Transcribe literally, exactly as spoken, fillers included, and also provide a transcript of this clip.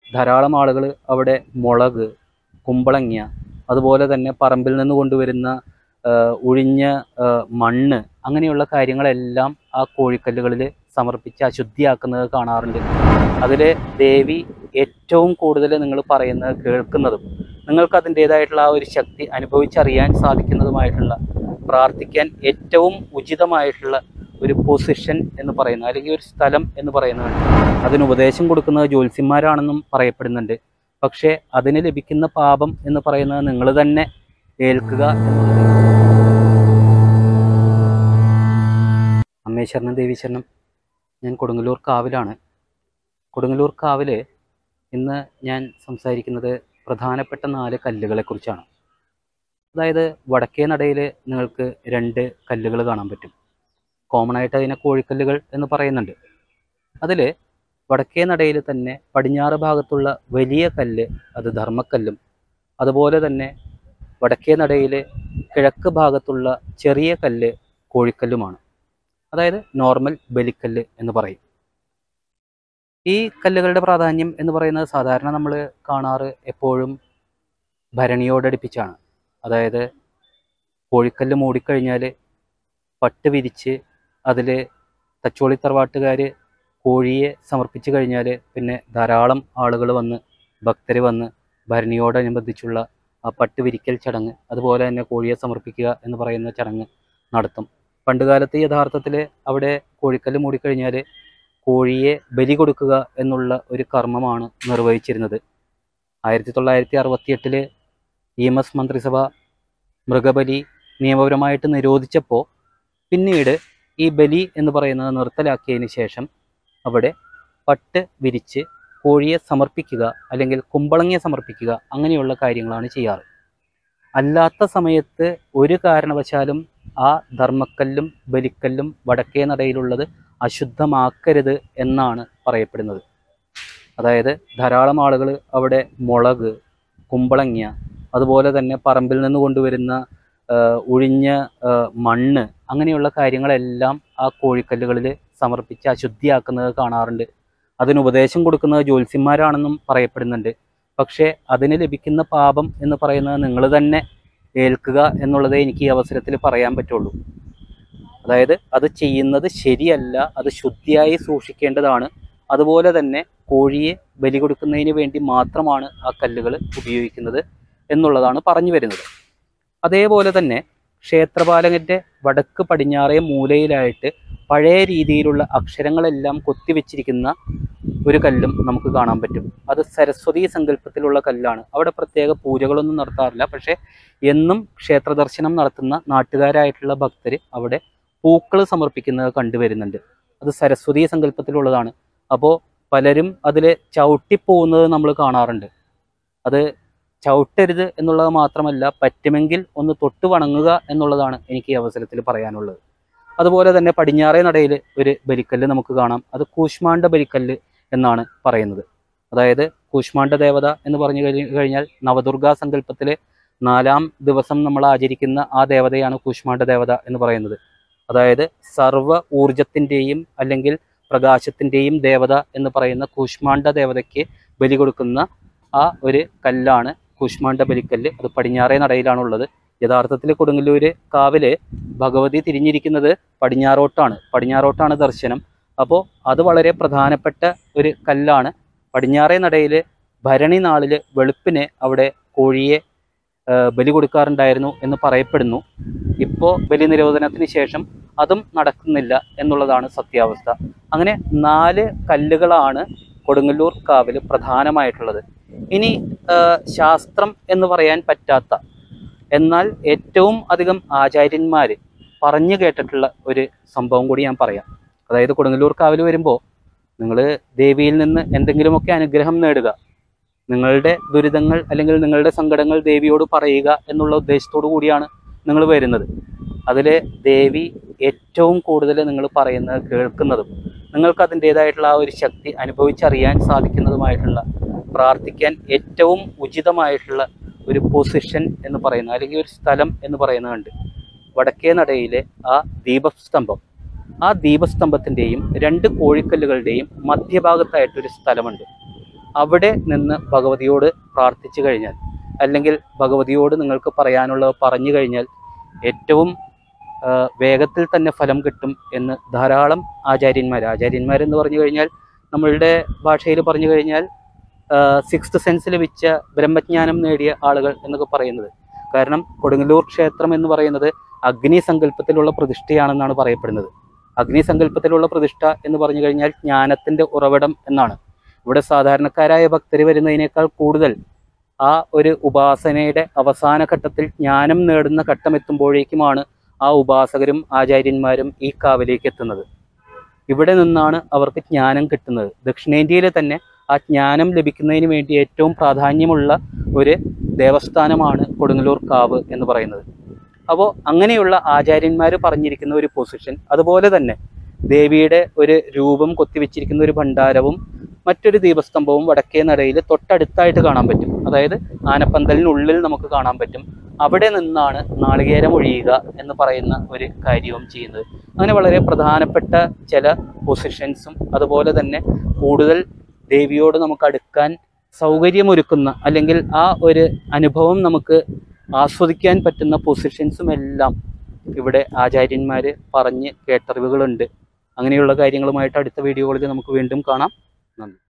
ധാരാളം ആളുകൾ അവിടെ മുളക്, കുമ്പളങ്ങ, അതുപോലെ തന്നെ പറമ്പിൽ നിന്ന് കൊണ്ടുവരുന്ന ഒഴിഞ്ഞ മണ്ണ്, അങ്ങനെയുള്ള കാര്യങ്ങളെല്ലാം ആ കോഴിക്കല്ലുകളിൽ സമർപ്പിച്ച് അശുദ്ധിയാക്കുന്നത് കാണാറുണ്ട്. അതിൽ ദേവി ഏറ്റവും കൂടുതൽ നിങ്ങൾ പറയുന്നത് കേൾക്കുന്നതും നിങ്ങൾക്ക് അതിൻ്റേതായിട്ടുള്ള ആ ഒരു ശക്തി അനുഭവിച്ചറിയാൻ സാധിക്കുന്നതുമായിട്ടുള്ള, പ്രാർത്ഥിക്കാൻ ഏറ്റവും ഉചിതമായിട്ടുള്ള ഒരു പൊസിഷൻ എന്ന് പറയുന്നത്, അല്ലെങ്കിൽ ഒരു സ്ഥലം എന്ന് പറയുന്നത്, അതിന് ഉപദേശം കൊടുക്കുന്നത് ജ്യോത്സ്യന്മാരാണെന്നും പറയപ്പെടുന്നുണ്ട്. പക്ഷേ അതിന് ലഭിക്കുന്ന പാപം എന്ന് പറയുന്നത് നിങ്ങൾ തന്നെ ഏൽക്കുക എന്നുള്ളത്. അമ്മേ ശരണം, ദേവി ശരണം. ഞാൻ കൊടുങ്ങല്ലൂർ കാവിലാണ്. കൊടുങ്ങല്ലൂർ കാവിൽ ഇന്ന് ഞാൻ സംസാരിക്കുന്നത് പ്രധാനപ്പെട്ട നാല് കല്ലുകളെക്കുറിച്ചാണ്. അതായത് വടക്കേ നടയിൽ നിങ്ങൾക്ക് രണ്ട് കല്ലുകൾ കാണാൻ പറ്റും. കോമൺ ആയിട്ട് അതിനെ കോഴിക്കല്ലുകൾ എന്ന് പറയുന്നുണ്ട്. അതിൽ വടക്കേ നടയിൽ തന്നെ പടിഞ്ഞാറ് ഭാഗത്തുള്ള വലിയ കല്ല് അത് ധർമ്മക്കല്ലും, അതുപോലെ തന്നെ വടക്കേ നടയിൽ കിഴക്ക് ഭാഗത്തുള്ള ചെറിയ കല്ല് കോഴിക്കല്ലുമാണ്. അതായത് നോർമൽ ബലിക്കല്ല് എന്ന് പറയും. ഈ കല്ലുകളുടെ പ്രാധാന്യം എന്ന് പറയുന്നത് സാധാരണ നമ്മൾ കാണാറ് എപ്പോഴും ഭരണിയോടടുപ്പിച്ചാണ്. അതായത് കോഴിക്കല്ല് മൂടിക്കഴിഞ്ഞാൽ പട്ട് വിരിച്ച് അതിൽ തച്ചോളി തറവാട്ടുകാർ കോഴിയെ സമർപ്പിച്ചു കഴിഞ്ഞാൽ പിന്നെ ധാരാളം ആളുകൾ വന്ന്, ഭക്തർ വന്ന് ഭരണിയോടനുബന്ധിച്ചുള്ള ആ പട്ട് വിരിക്കൽ ചടങ്ങ്, അതുപോലെ തന്നെ കോഴിയെ സമർപ്പിക്കുക എന്ന് പറയുന്ന ചടങ്ങ് നടത്തും. പണ്ടുകാലത്ത് യഥാർത്ഥത്തിൽ അവിടെ കോഴിക്കല്ല് മൂടിക്കഴിഞ്ഞാൽ കോഴിയെ ബലി കൊടുക്കുക എന്നുള്ള ഒരു കർമ്മമാണ് നിർവഹിച്ചിരുന്നത്. ആയിരത്തി തൊള്ളായിരത്തി അറുപത്തി എട്ടില് ഇ എം എസ് മന്ത്രിസഭ മൃഗബലി നിയമപരമായിട്ട് നിരോധിച്ചപ്പോൾ പിന്നീട് ഈ ബലി എന്ന് പറയുന്നത് നിർത്തലാക്കിയതിന് ശേഷം അവിടെ പട്ട് വിരിച്ച് കോഴിയെ സമർപ്പിക്കുക അല്ലെങ്കിൽ കുമ്പളങ്ങ സമർപ്പിക്കുക അങ്ങനെയുള്ള കാര്യങ്ങളാണ് ചെയ്യാറ്. അല്ലാത്ത സമയത്ത് ഒരു കാരണവശാലും ആ ധർമ്മക്കല്ലും ബലിക്കല്ലും വടക്കേ നടയിലുള്ളത് അശുദ്ധമാക്കരുത് എന്നാണ് പറയപ്പെടുന്നത്. അതായത് ധാരാളം ആളുകൾ അവിടെ മുളക്, കുമ്പളങ്ങ, അതുപോലെ തന്നെ പറമ്പിൽ നിന്ന് കൊണ്ടുവരുന്ന ഒഴിഞ്ഞ മണ്ണ്, അങ്ങനെയുള്ള കാര്യങ്ങളെല്ലാം ആ കോഴിക്കല്ലുകളിൽ സമർപ്പിച്ച് അശുദ്ധിയാക്കുന്നത് കാണാറുണ്ട്. അതിന് ഉപദേശം കൊടുക്കുന്നത് ജ്യോത്സ്യന്മാരാണെന്നും പറയപ്പെടുന്നുണ്ട്. പക്ഷേ അതിന് ലഭിക്കുന്ന പാപം എന്ന് പറയുന്നത് നിങ്ങൾ തന്നെ ഏൽക്കുക എന്നുള്ളതേ എനിക്ക് ഈ അവസരത്തിൽ പറയാൻ പറ്റുള്ളൂ. അതായത് അത് ചെയ്യുന്നത് ശരിയല്ല, അത് ശുദ്ധിയായി സൂക്ഷിക്കേണ്ടതാണ്. അതുപോലെ തന്നെ കോഴിയെ ബലി കൊടുക്കുന്നതിന് വേണ്ടി മാത്രമാണ് ആ കല്ലുകൾ ഉപയോഗിക്കുന്നത് എന്നുള്ളതാണ് പറഞ്ഞു വരുന്നത്. അതേപോലെ തന്നെ ക്ഷേത്രപാലകൻ്റെ വടക്ക് പടിഞ്ഞാറേ മൂലയിലായിട്ട് പഴയ രീതിയിലുള്ള അക്ഷരങ്ങളെല്ലാം കൊത്തിവെച്ചിരിക്കുന്ന ഒരു കല്ലും നമുക്ക് കാണാൻ പറ്റും. അത് സരസ്വതി സങ്കല്പത്തിലുള്ള കല്ലാണ്. അവിടെ പ്രത്യേക പൂജകളൊന്നും നടത്താറില്ല. പക്ഷേ എന്നും ക്ഷേത്ര ദർശനം നടത്തുന്ന നാട്ടുകാരായിട്ടുള്ള ഭക്തർ അവിടെ പൂക്കൾ സമർപ്പിക്കുന്നത് കണ്ടുവരുന്നുണ്ട്. അത് സരസ്വതി സങ്കല്പത്തിലുള്ളതാണ്. അപ്പോൾ പലരും അതിൽ ചവിട്ടിപ്പോകുന്നത് നമ്മൾ കാണാറുണ്ട്. അത് ചവിട്ടരുത് എന്നുള്ളത് മാത്രമല്ല, പറ്റുമെങ്കിൽ ഒന്ന് തൊട്ട് വണങ്ങുക എന്നുള്ളതാണ് എനിക്ക് ഈ അവസരത്തിൽ പറയാനുള്ളത്. അതുപോലെ തന്നെ പടിഞ്ഞാറേ നടയിൽ ഒരു ബലിക്കല്ല് നമുക്ക് കാണാം. അത് കൂശ്മാണ്ഡ ബലിക്കല്ല് എന്നാണ് പറയുന്നത്. അതായത് കൂശ്മാണ്ഡ ദേവത എന്ന് പറഞ്ഞു കഴിഞ്ഞാൽ നവദുർഗാ സങ്കല്പത്തിലെ നാലാം ദിവസം നമ്മൾ ആചരിക്കുന്ന ആ ദേവതയാണ് കൂശ്മാണ്ഡ ദേവത എന്ന് പറയുന്നത്. അതായത് സർവ്വ ഊർജത്തിൻ്റെയും അല്ലെങ്കിൽ പ്രകാശത്തിൻ്റെയും ദേവത എന്ന് പറയുന്ന കൂശ്മാണ്ഡ ദേവതയ്ക്ക് ബലി കൊടുക്കുന്ന ആ ഒരു കല്ലാണ് കൂശ്മാണ്ഡ ബലിക്കല്ല്. അത് പടിഞ്ഞാറേ നടയിലാണുള്ളത്. യഥാർത്ഥത്തിൽ കൊടുങ്ങല്ലൂര് കാവില് ഭഗവതി തിരിഞ്ഞിരിക്കുന്നത് പടിഞ്ഞാറോട്ടാണ്. പടിഞ്ഞാറോട്ടാണ് ദർശനം. അപ്പോൾ അത് വളരെ പ്രധാനപ്പെട്ട ഒരു കല്ലാണ്. പടിഞ്ഞാറേ നടയിൽ ഭരണി നാളിൽ വെളുപ്പിന് അവിടെ കോഴിയെ ബലി കൊടുക്കാറുണ്ടായിരുന്നു എന്ന് പറയപ്പെടുന്നു. ഇപ്പോൾ ബലി നിരോധനത്തിന് ശേഷം അതും നടക്കുന്നില്ല എന്നുള്ളതാണ് സത്യാവസ്ഥ. അങ്ങനെ നാല് കല്ലുകളാണ് കൊടുങ്ങല്ലൂർ കാവിൽ പ്രധാനമായിട്ടുള്ളത്. ഇനി ശാസ്ത്രം എന്ന് പറയാൻ പറ്റാത്ത, എന്നാൽ ഏറ്റവും അധികം ആചാര്യന്മാർ പറഞ്ഞു കേട്ടിട്ടുള്ള ഒരു സംഭവം കൂടി ഞാൻ പറയാം. അതായത് കൊടുങ്ങല്ലൂർ കാവിൽ വരുമ്പോൾ നിങ്ങൾ ദേവിയിൽ നിന്ന് എന്തെങ്കിലുമൊക്കെ അനുഗ്രഹം നേടുക, നിങ്ങളുടെ ദുരിതങ്ങൾ അല്ലെങ്കിൽ നിങ്ങളുടെ സങ്കടങ്ങൾ ദേവിയോട് പറയുക എന്നുള്ള ഉദ്ദേശത്തോടു കൂടിയാണ് നിങ്ങൾ വരുന്നത്. അതിൽ ദേവി ഏറ്റവും കൂടുതൽ നിങ്ങൾ പറയുന്നത് കേൾക്കുന്നതും നിങ്ങൾക്ക് അതിൻ്റേതായിട്ടുള്ള ആ ഒരു ശക്തി അനുഭവിച്ചറിയാൻ സാധിക്കുന്നതുമായിട്ടുള്ള, പ്രാർത്ഥിക്കാൻ ഏറ്റവും ഉചിതമായിട്ടുള്ള ഒരു പൊസിഷൻ എന്ന് പറയുന്നത്, അല്ലെങ്കിൽ ഒരു സ്ഥലം എന്ന് പറയുന്നതുണ്ട്. വടക്കേ നടയിലെ ആ ദീപസ്തംഭം, ആ ദീപസ്തംഭത്തിൻ്റെയും രണ്ട് കോഴിക്കല്ലുകളുടെയും മധ്യഭാഗത്തായിട്ടൊരു സ്ഥലമുണ്ട്. അവിടെ നിന്ന് ഭഗവതിയോട് പ്രാർത്ഥിച്ചു കഴിഞ്ഞാൽ, അല്ലെങ്കിൽ ഭഗവതിയോട് നിങ്ങൾക്ക് പറയാനുള്ളത് പറഞ്ഞു കഴിഞ്ഞാൽ ഏറ്റവും വേഗത്തിൽ തന്നെ ഫലം കിട്ടും എന്ന് ധാരാളം ആചാര്യന്മാർ ആചാര്യന്മാരെന്ന് പറഞ്ഞു കഴിഞ്ഞാൽ നമ്മളുടെ ഭാഷയിൽ പറഞ്ഞു കഴിഞ്ഞാൽ സിക്സ്ത് സെൻസ് ലഭിച്ച ബ്രഹ്മജ്ഞാനം നേടിയ ആളുകൾ എന്നൊക്കെ പറയുന്നത്. കാരണം കൊടുങ്ങല്ലൂർ ക്ഷേത്രം എന്ന് പറയുന്നത് അഗ്നി സങ്കല്പത്തിലുള്ള പ്രതിഷ്ഠയാണെന്നാണ് പറയപ്പെടുന്നത്. അഗ്നി സങ്കല്പത്തിലുള്ള പ്രതിഷ്ഠ എന്ന് പറഞ്ഞു കഴിഞ്ഞാൽ ജ്ഞാനത്തിൻ്റെ ഉറവിടം എന്നാണ്. ഇവിടെ സാധാരണക്കാരായ ഭക്തർ വരുന്നതിനേക്കാൾ കൂടുതൽ ആ ഒരു ഉപാസനയുടെ അവസാന ഘട്ടത്തിൽ ജ്ഞാനം നേടുന്ന ഘട്ടം എത്തുമ്പോഴേക്കുമാണ് ആ ഉപാസകരും ആചാര്യന്മാരും ഈ കാവിലേക്ക് എത്തുന്നത്. ഇവിടെ നിന്നാണ് അവർക്ക് ജ്ഞാനം കിട്ടുന്നത്. ദക്ഷിണേന്ത്യയിൽ തന്നെ ആ ജ്ഞാനം ലഭിക്കുന്നതിന് വേണ്ടി ഏറ്റവും പ്രാധാന്യമുള്ള ഒരു ദേവസ്ഥാനമാണ് കൊടുങ്ങല്ലൂർ കാവ് എന്ന് പറയുന്നത്. അപ്പോൾ അങ്ങനെയുള്ള ആചാര്യന്മാർ പറഞ്ഞിരിക്കുന്ന ഒരു പൊസിഷൻ, അതുപോലെ തന്നെ ദേവിയുടെ ഒരു രൂപം കൊത്തിവെച്ചിരിക്കുന്ന ഒരു ഭണ്ഡാരവും മറ്റൊരു ദീപസ്തംഭവും വടക്കേ നടയിൽ തൊട്ടടുത്തായിട്ട് കാണാൻ പറ്റും. അതായത് ആനപ്പന്തലിനുള്ളിൽ നമുക്ക് കാണാൻ പറ്റും. അവിടെ നിന്നാണ് നാളികേരം ഒഴിയുക എന്ന് പറയുന്ന ഒരു കാര്യവും ചെയ്യുന്നത്. അങ്ങനെ വളരെ പ്രധാനപ്പെട്ട ചില പൊസിഷൻസും അതുപോലെ തന്നെ കൂടുതൽ ദേവിയോട് നമുക്ക് അടുക്കാൻ സൗകര്യമൊരുക്കുന്ന, അല്ലെങ്കിൽ ആ ഒരു അനുഭവം നമുക്ക് ആസ്വദിക്കാൻ പറ്റുന്ന പൊസിഷൻസും എല്ലാം ഇവിടെ ആചാര്യന്മാർ പറഞ്ഞ് കേട്ടറിവുകളുണ്ട്. അങ്ങനെയുള്ള കാര്യങ്ങളുമായിട്ട് അടുത്ത വീഡിയോകളിൽ നമുക്ക് വീണ്ടും കാണാം. നന്ദി.